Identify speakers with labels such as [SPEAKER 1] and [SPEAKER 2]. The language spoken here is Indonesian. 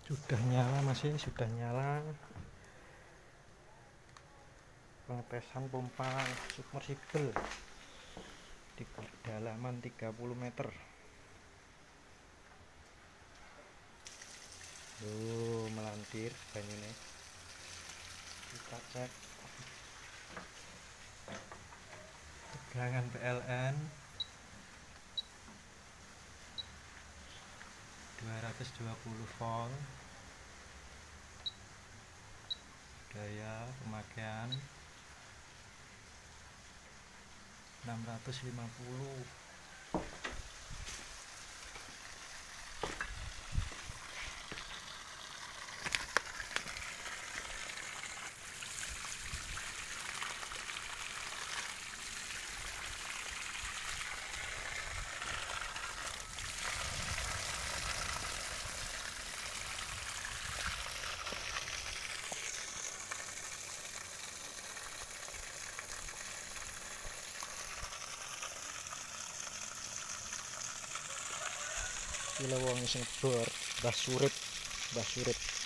[SPEAKER 1] Sudah nyala, masih sudah nyala. Pengetesan pompa submersibel di kedalaman 30 meter. Melantir banyune. Kita cek tegangan PLN 220 volt, daya pemakaian 650. Kilo wong sing bor Mbah Surip